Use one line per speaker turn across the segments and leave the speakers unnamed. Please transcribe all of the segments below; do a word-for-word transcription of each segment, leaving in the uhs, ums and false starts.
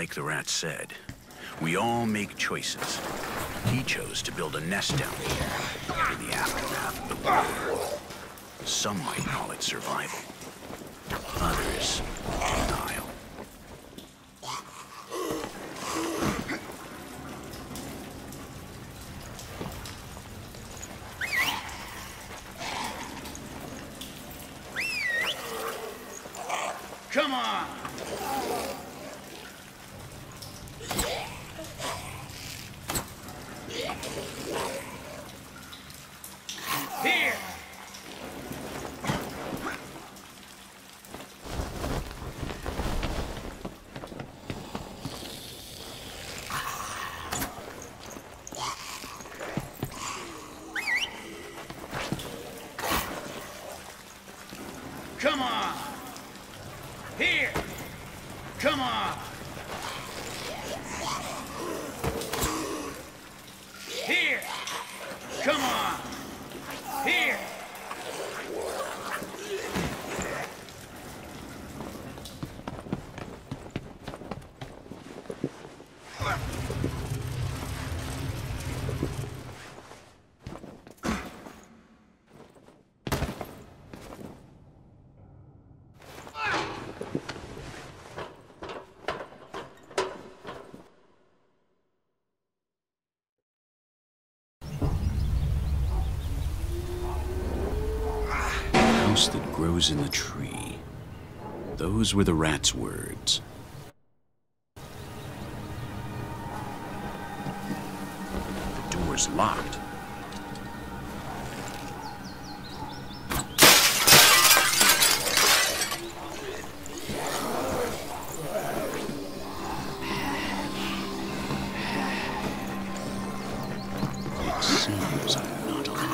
like the rat said, we all make choices. He chose to build a nest down here in the aftermath of the war. Some might call it survival. Others, denial.
Come on! Here! Come on! Here! Come on! Here! Come on! Here!
House that grows in the tree. Those were the rat's words. The door's locked. It seems I'm not alone.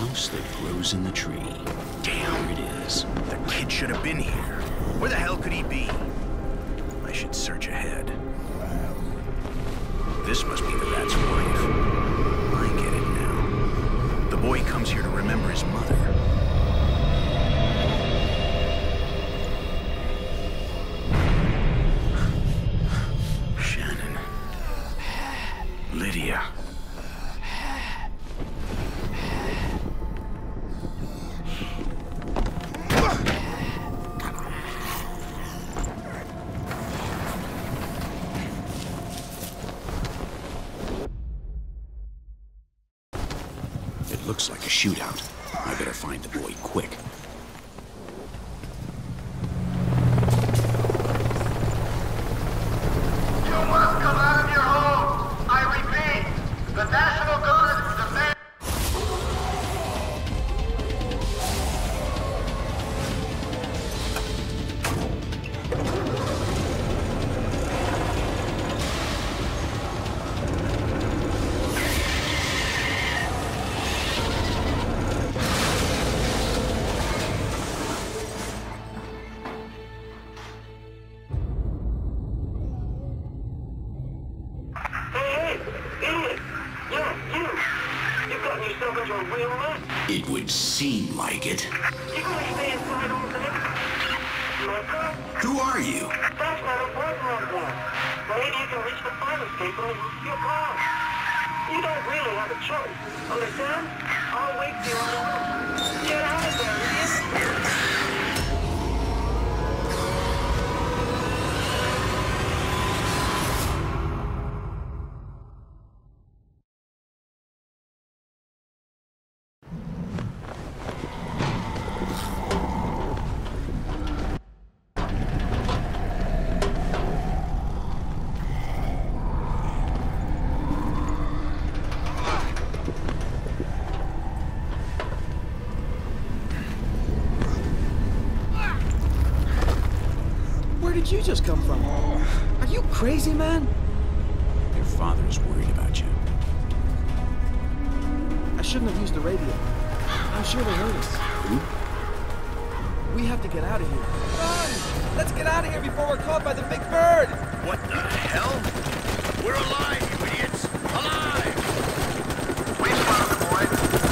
house that grows in the tree. Damn, it is. The kid should have been here. Where the hell could he be? I should search ahead. This must be the rat's wife. I get it now. The boy comes here to remember his mother. Shannon. Lydia. Looks like a shootout. I better find the boy quick.
You must come out of your homes. I repeat, the National Guard demands...
It would seem like it.
You gonna stay inside all day? Marco?
Who are you?
That's not important right now. Maybe you can reach the fire escape and move your car. You don't really have a choice. Understand? I'll wait for you on the roof. Get out of there, idiot!
Where did you just come from? Are you crazy, man?
Your father's worried about you.
I shouldn't have used the radio. I'm sure they heard us.
Who?
We have to get out of here. Run! Let's get out of here before we're caught by the big bird!
What the hell? We're alive, you idiots! Alive!
We spotted the boy.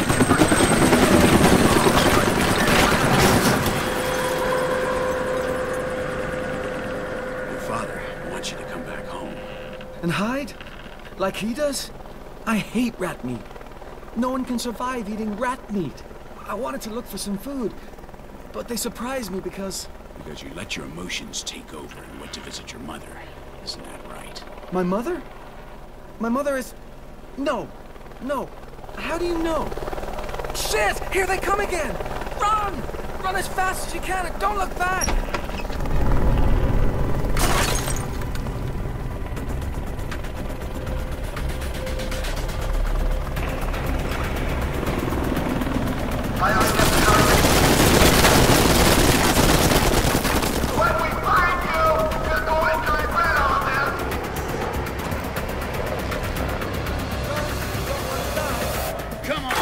Your father wants you to come back home.
And hide? Like he does? I hate rat meat. No one can survive eating rat meat. I wanted to look for some food, but they surprised me because...
Because you let your emotions take over and went to visit your mother. Isn't that right?
My mother? My mother is... No. No. How do you know? Shit! Here they come again! Run! Run as fast as you can and don't look back!
I only get the target. When we find you, you're going to regret all this.
Come on!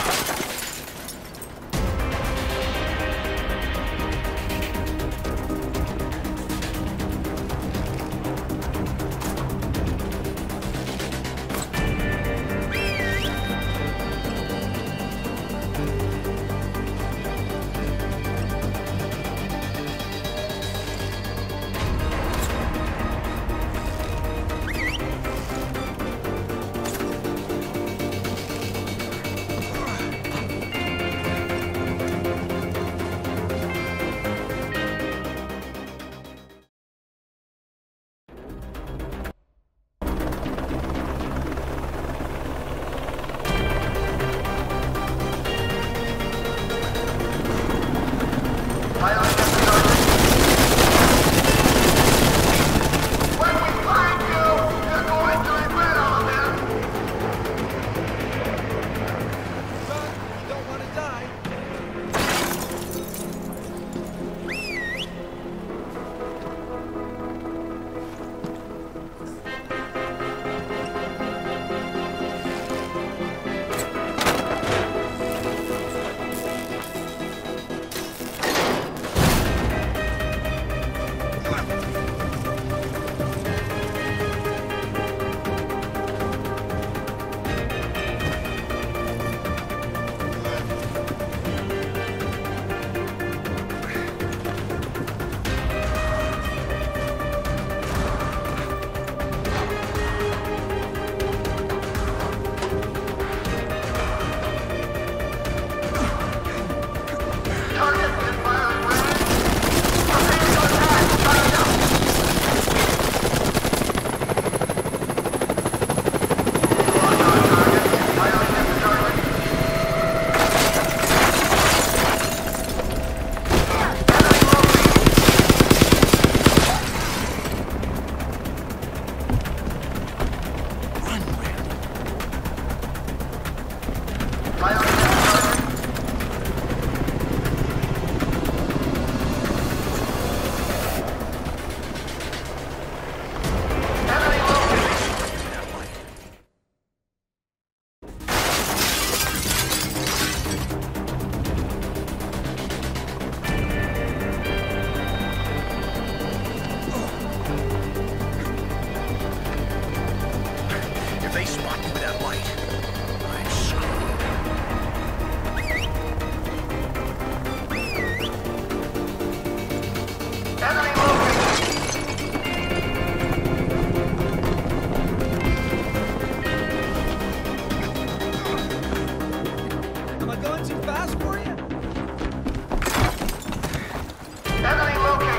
blocked me with that light. I'm screwed.
Enemy moving.
Am I going too fast for you?
Enemy moving.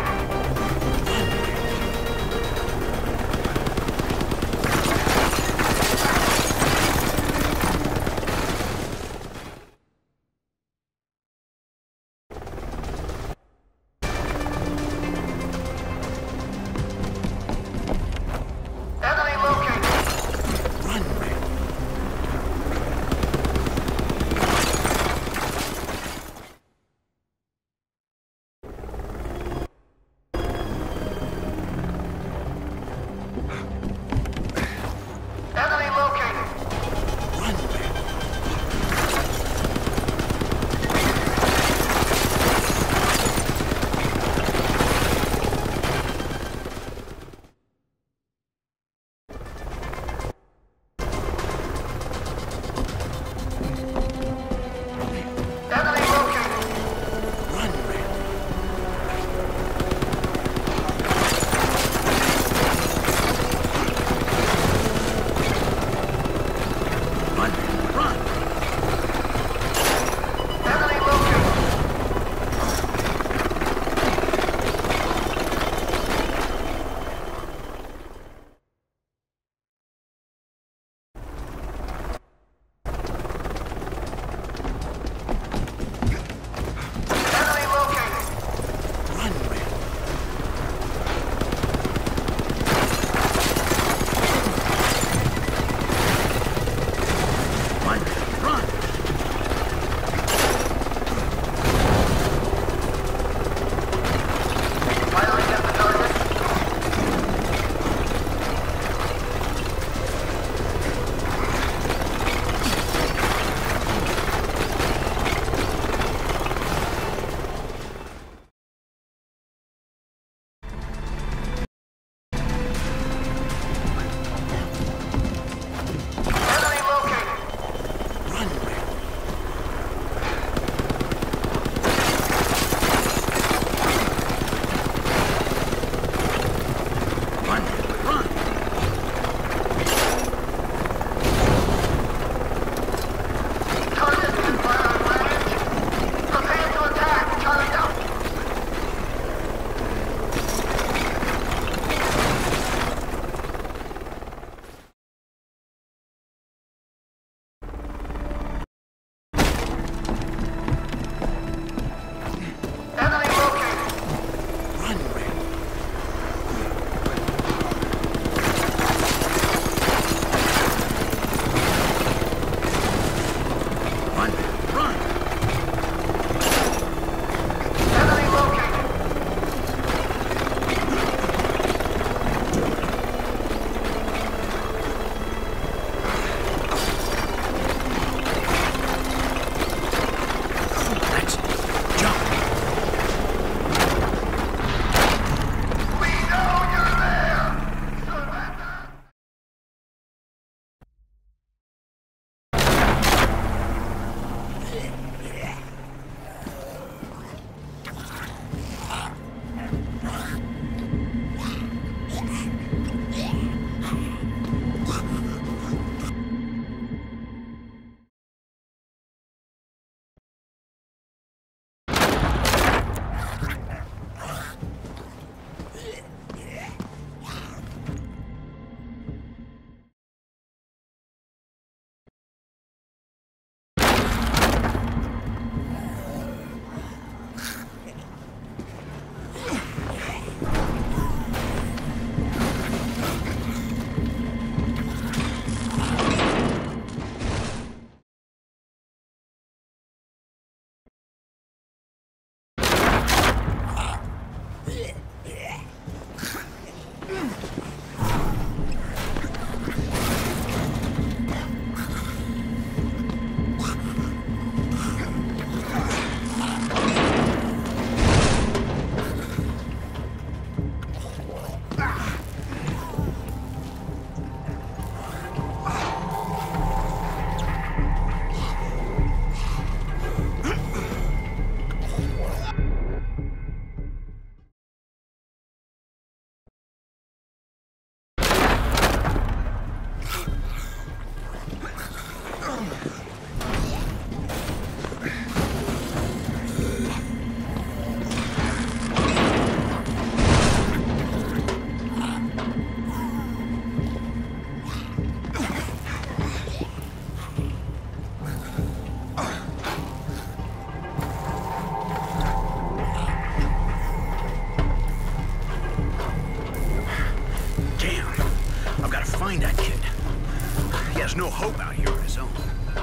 find that kid. He has no hope out here on his own.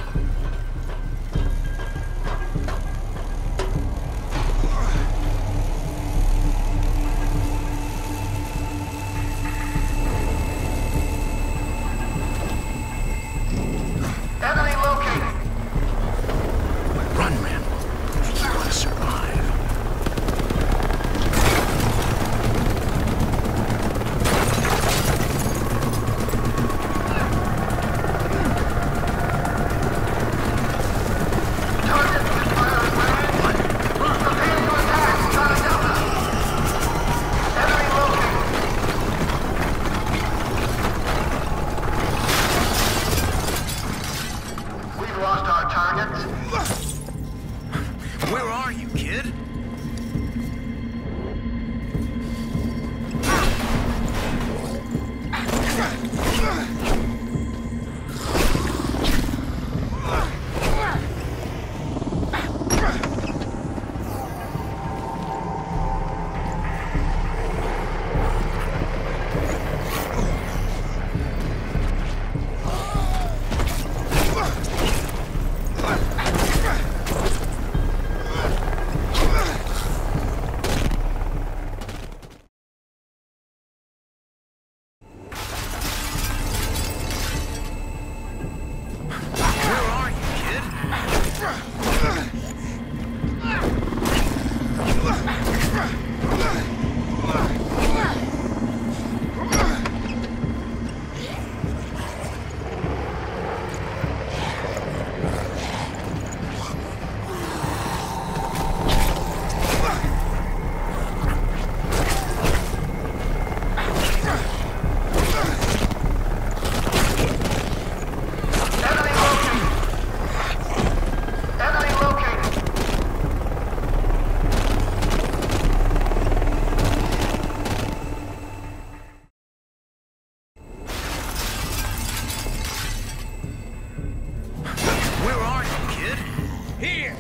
Enemy located.
Run, man. If you want to survive. Where are you, kid?
Here!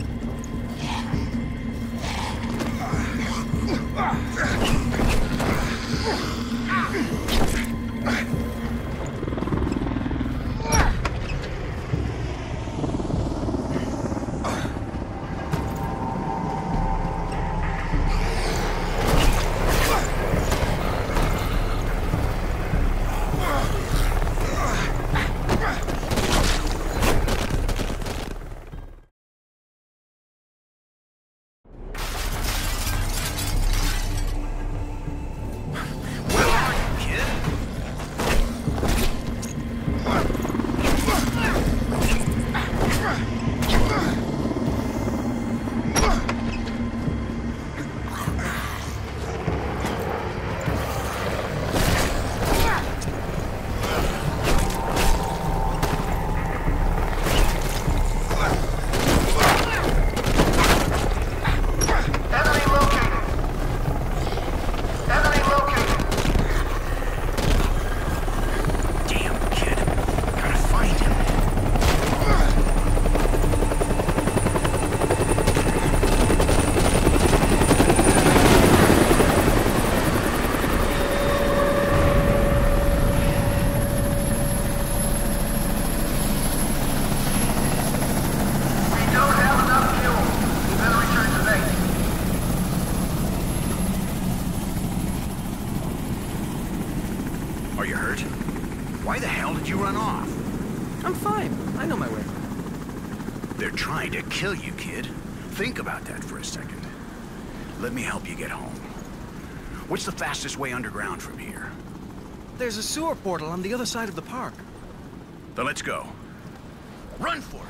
Are you hurt? Why the hell did you run off?
I'm fine. I know my way.
They're trying to kill you, kid. Think about that for a second. Let me help you get home. What's the fastest way underground from here?
There's a sewer portal on the other side of the park.
Then let's go. Run for it!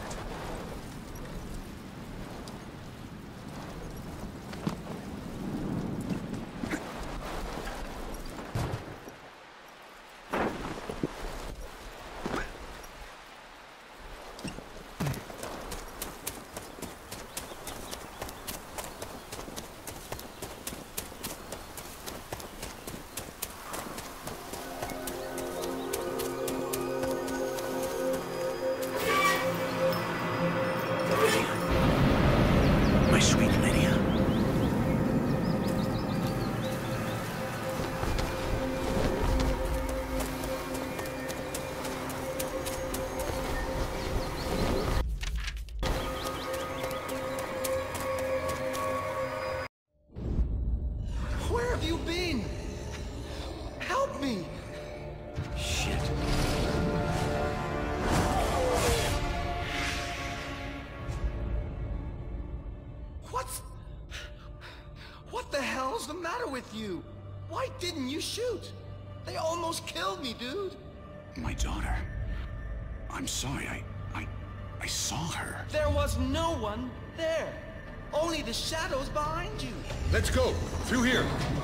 matter with you? Why didn't you shoot? They almost killed me, dude.
My daughter. I'm sorry, I... I... I saw her.
There was no one there. Only the shadows behind you.
Let's go. Through here.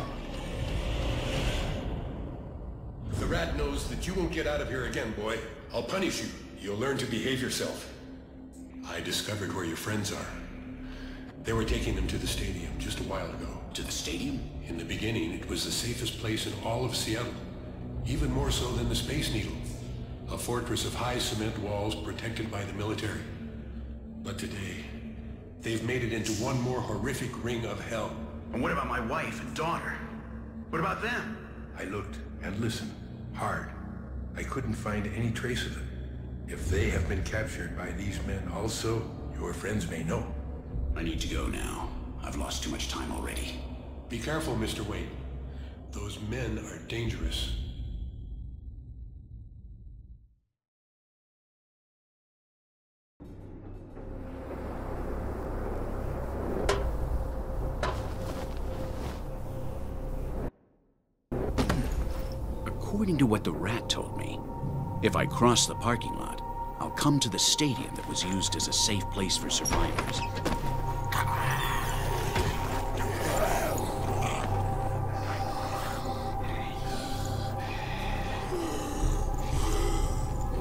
The rat knows that you won't get out of here again, boy. I'll punish you. You'll learn to behave yourself. I discovered where your friends are. They were taking them to the stadium just a while ago.
To the stadium?
In the beginning, it was the safest place in all of Seattle. Even more so than the Space Needle. A fortress of high cement walls protected by the military. But today, they've made it into one more horrific ring of hell.
And what about my wife and daughter? What about them?
I looked and listened hard. I couldn't find any trace of them. If they have been captured by these men also, your friends may know.
I need to go now. I've lost too much time already.
Be careful, Mister Wayne. Those men are dangerous.
According to what the rat told me, if I cross the parking lot, I'll come to the stadium that was used as a safe place for survivors.